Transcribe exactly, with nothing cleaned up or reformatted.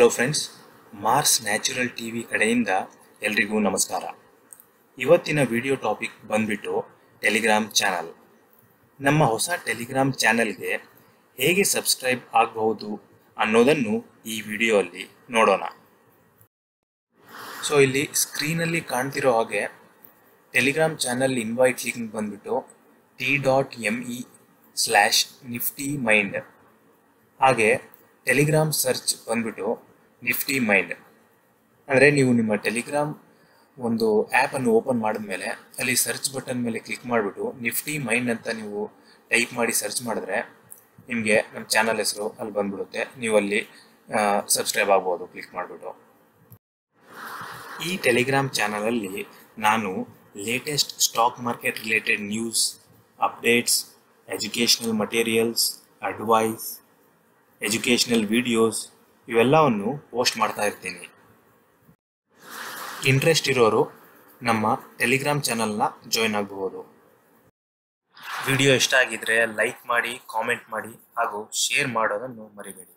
Hello friends, Mars natural T V ಕಡೆಯಿಂದ ಎಲ್ರಿಗೂ ನಮಸ್ಕಾರ. ಇವತ್ತಿನ ವಿಡಿಯೋ ಟಾಪಿಕ್ ಬಂದ್ಬಿಟ್ಟು ಟೆಲಿಗ್ರಾಮ್ ಚಾನಲ್. ನಮ್ಮ ಹೊಸ ಟೆಲಿಗ್ರಾಮ್ ಚಾನಲ್ಗೆ ಹೇಗೆ ಸಬ್ಸ್ಕ್ರೈಬ್ ಆಗಬಹುದು ಅನ್ನೋದನ್ನು ಈ ವಿಡಿಯೋಲ್ಲಿ ನೋಡೋಣ. ಸೊ ಇಲ್ಲಿ ಸ್ಕ್ರೀನಲ್ಲಿ ಕಾಣ್ತಿರೋ ಹಾಗೆ ಟೆಲಿಗ್ರಾಮ್ ಚಾನಲ್ ಇನ್ವೈಟ್ ಲಿಂಕ್ ಬಂದ್ಬಿಟ್ಟು T dot M E slash Nifty Mind, ಹಾಗೆ ಟೆಲಿಗ್ರಾಮ್ ಸರ್ಚ್ ಬಂದ್ಬಿಟ್ಟು ನಿಫ್ಟಿ ಮೈಂಡ್. ಅಂದರೆ ನೀವು ನಿಮ್ಮ ಟೆಲಿಗ್ರಾಮ್ ಒಂದು ಆ್ಯಪನ್ನು ಓಪನ್ ಮಾಡಿದ್ಮೇಲೆ ಅಲ್ಲಿ ಸರ್ಚ್ ಬಟನ್ ಮೇಲೆ ಕ್ಲಿಕ್ ಮಾಡಿಬಿಟ್ಟು ನಿಫ್ಟಿ ಮೈಂಡ್ ಅಂತ ನೀವು ಟೈಪ್ ಮಾಡಿ ಸರ್ಚ್ ಮಾಡಿದ್ರೆ ನಿಮಗೆ ನಮ್ಮ ಚಾನಲ್ ಹೆಸರು ಅಲ್ಲಿ ಬಂದ್ಬಿಡುತ್ತೆ. ನೀವು ಅಲ್ಲಿ ಸಬ್ಸ್ಕ್ರೈಬ್ ಆಗ್ಬೋದು ಕ್ಲಿಕ್ ಮಾಡಿಬಿಟ್ಟು. ಈ ಟೆಲಿಗ್ರಾಮ್ ಚಾನಲಲ್ಲಿ ನಾನು latest stock market related news, updates, educational materials, advice, educational videos ಇವೆಲ್ಲವನ್ನು ಪೋಸ್ಟ್ ಮಾಡ್ತಾ ಇರ್ತೀನಿ. ಇಂಟ್ರೆಸ್ಟ್ ಇರೋರು ನಮ್ಮ ಟೆಲಿಗ್ರಾಮ್ ಚಾನಲ್ನ ಜಾಯ್ನ್ ಆಗಬಹುದು. ವಿಡಿಯೋ ಇಷ್ಟ ಆಗಿದ್ರೆ ಲೈಕ್ ಮಾಡಿ, ಕಾಮೆಂಟ್ ಮಾಡಿ ಹಾಗೂ ಶೇರ್ ಮಾಡೋದನ್ನು ಮರಿಬೇಡಿ.